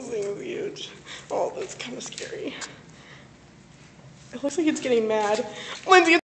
this thing is huge. Oh, that's kind of scary. It looks like it's getting mad. Lindsay,